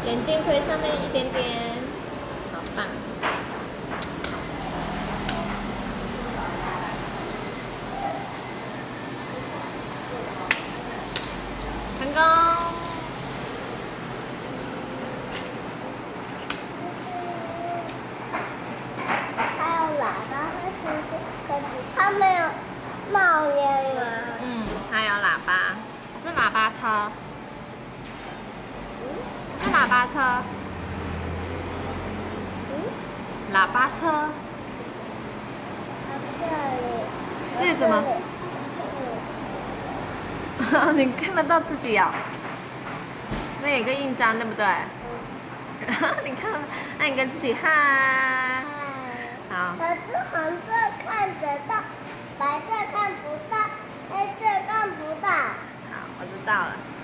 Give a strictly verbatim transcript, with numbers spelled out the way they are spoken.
眼镜推上面一点点，好棒！成功！ 还有喇叭会出现，可是它没有冒烟啊。 嗯，还有喇叭，是喇叭车。 是喇叭车， 嗯， 喇叭车， 这里， 这里怎么？你看得到自己哦？那有个印章，对不对？你看，那你跟自己嗨。好。 可是红色看得到，白色看不到，黑色看不到。 好，我知道了。